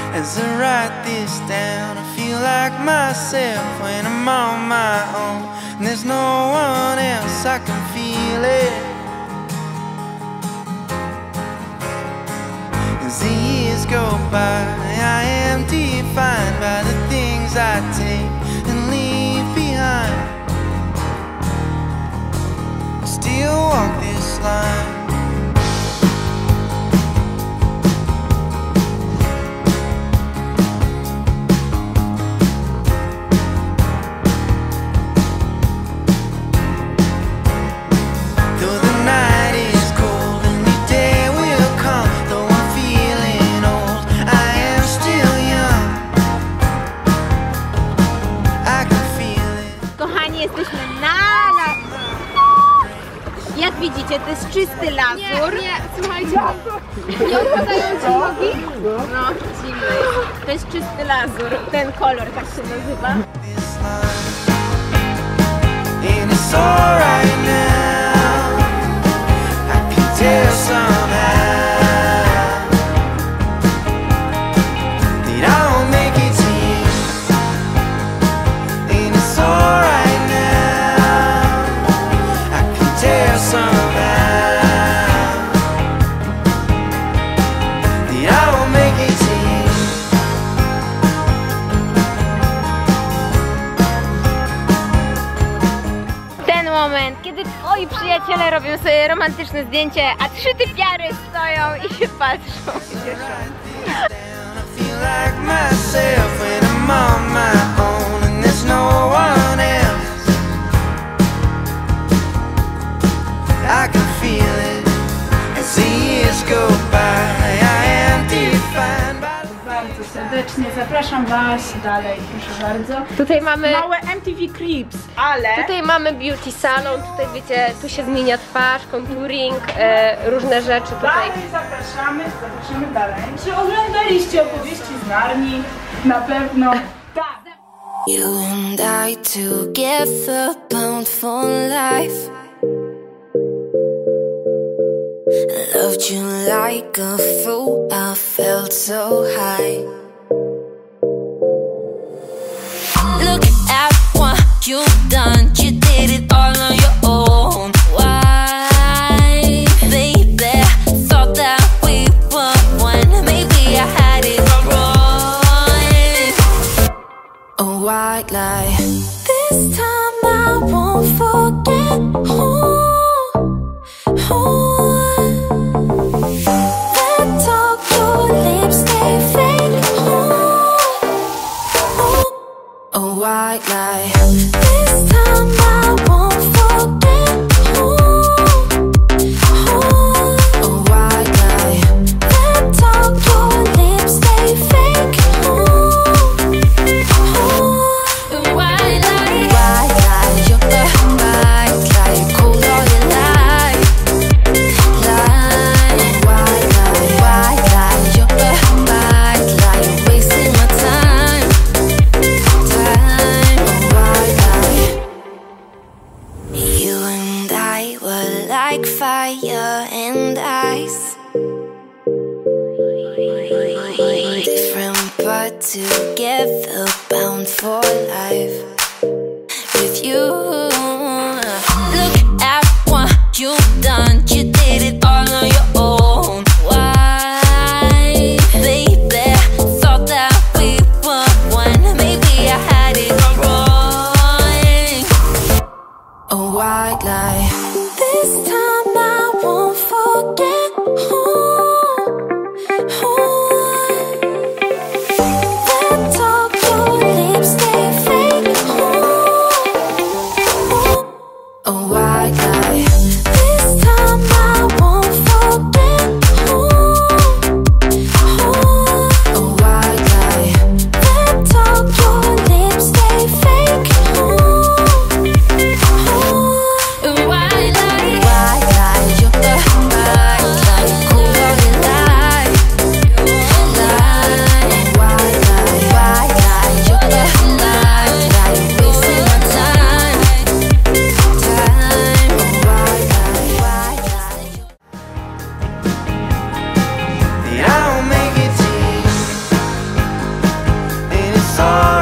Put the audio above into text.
As I write this down, I feel like myself when I'm on my own, and there's no one else, I can feel it. As the years go by, I am defined by the things I take and leave behind. I still walk this line. Jesteśmy jak widzicie, to jest czysty lazur. Nie, słuchajcie, nie odpadają ci nogi? No, zimny. To jest czysty lazur, ten kolor tak się nazywa. Moment, kiedy twoi przyjaciele robią sobie romantyczne zdjęcie, a trzy typiary stoją i się patrzą. Bardzo serdecznie zapraszam Was dalej, proszę bardzo. Tutaj mamy małe MTV Cribs, ale tutaj mamy beauty salon, tutaj wiecie, tu się zmienia twarz, contouring, różne rzeczy tutaj. dalej zapraszamy dalej. Czy oglądaliście opowieści z Narni? Na pewno tak. You and I together bound for life. Loved you like a fool, I felt so high. Look at what you've done, you did it all on your own. Why, baby, thought that we were one, maybe I had it wrong. A white lie, this time I won't forget who. White lie. This time I won't forget who. A white lie. That talk, your lips they fake. A white lie. White lie. You're a white lie. Cold all your life. Lie. White lie. White lie. You're a white lie. You're wasting my time. Like fire and ice, different but together, bound for life. With you, look at what you've done. You did it all on your own. Why, baby, thought that we were one. Maybe I had it wrong. A white lie. This time I won't forget who. That talk, your lips, they sorry.